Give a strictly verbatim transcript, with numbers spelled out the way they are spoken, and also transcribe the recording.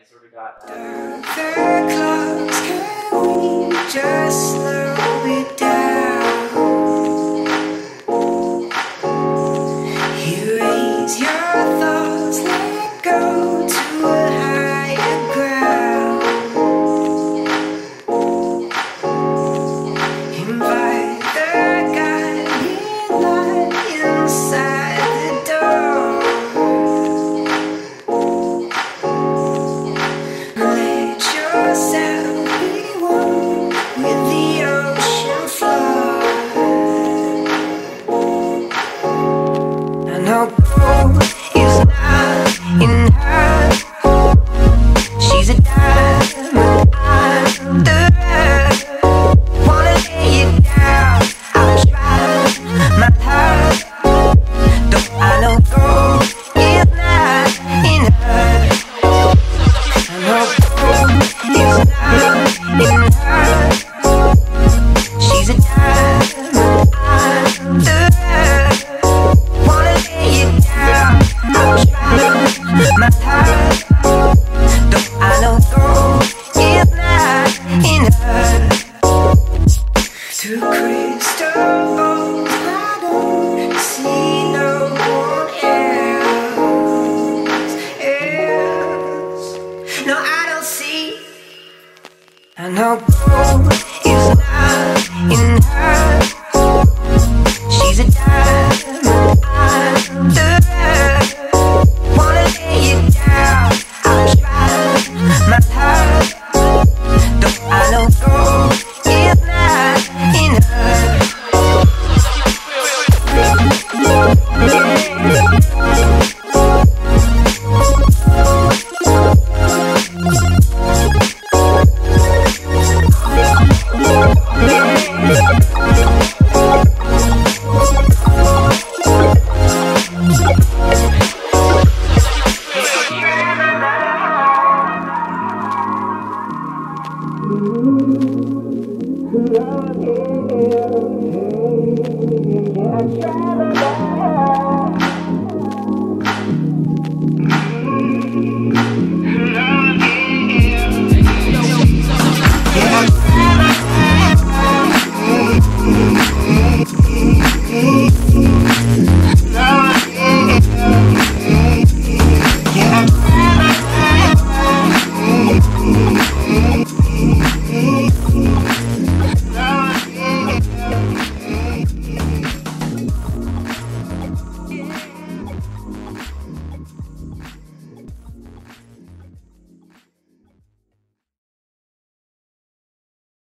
sort of got. Uh, clocks, can we just slow it down? You raise your thoughts, let go to a higher ground. Invite the guiding light inside the door. Let yourself be one with the ocean floor. I know gold is not in her. She's a diamond, I'm the rough. Wanna lay it down, I'll try my heart. Though I know gold is not in her. I know gold is not in her. She's a diamond, I'm the rough. Wanna lay it down, I'll try my heart. Though I know gold is not in her. Through crystal balls, I don't see no one else, else. No, I don't see. I know.